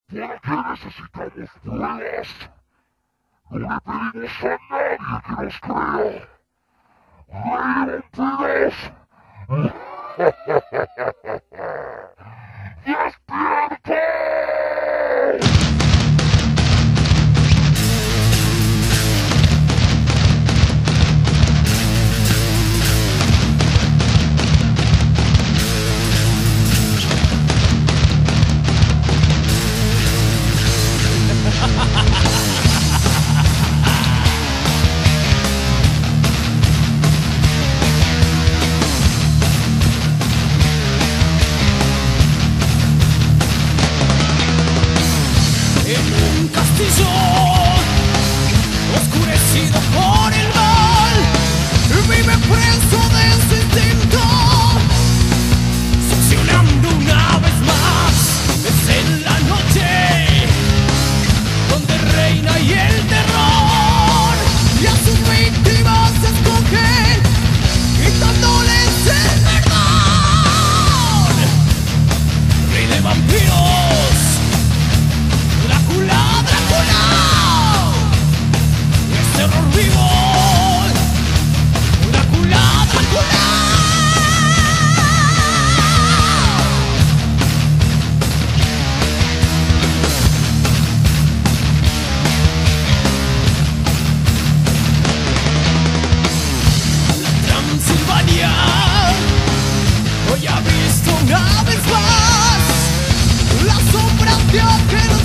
¿Para qué necesitamos pruebas? No le pedimos a nadie que nos crea. ¡Vampiros! ¡Despierta! Oscurecido por el mal, vive preso de su instinto, succionando una vez más. Es en la noche donde reina y el terror, y a sus víctimas escogen, quitándoles el perdón. Rey de vampiros, Drácula, Drácula, es terror vivo, Drácula, Drácula. Transilvania hoy ha visto una vez más las sombras de aquel